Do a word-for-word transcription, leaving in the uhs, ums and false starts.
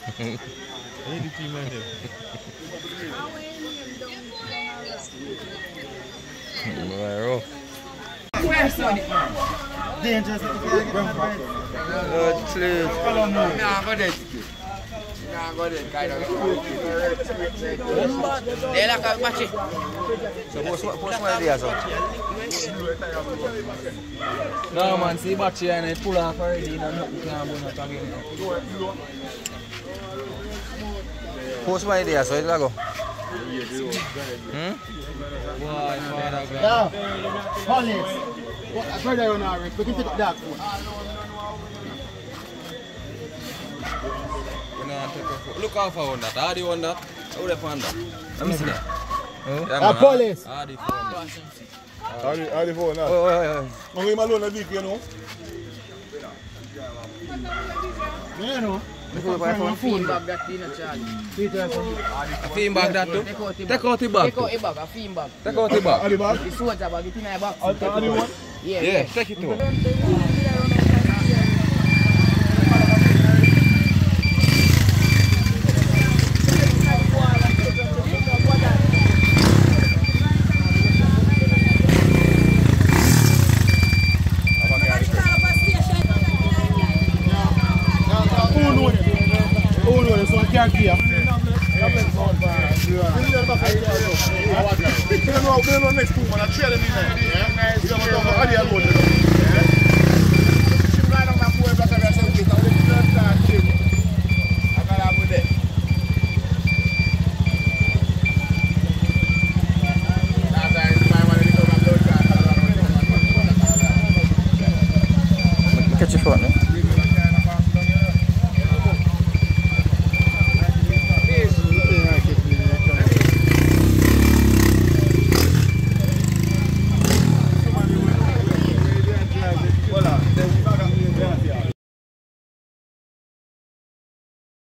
Dangerous. Good sleep. Nah, go there. Nah, go there. Kind of. They like a match. So post post my idea so. No man, see battery and it pull off already. You know nothing can burn out again. Post my idea so it will go. Hmm? Boy, father God. Yeah. Police. What? I heard that on our we can take up that phone. Look how far on that. How do you want that? How do you find that? Let me see that. Ah, police. How do you find that? How do you phone that? Oh, oh, oh. I'm going to alone a week, you know. You know. Before I phone. Film bag that in a charge. A film bag that too? Take out the bag. Take out the bag, a film bag. Take out the bag. How the bag? The soldier bag, it's in a bag. How the one? Yeah, Yeah, take it too. Next two man, I trail them in there. Yeah? You don't know how they are going. Catch your phone, no?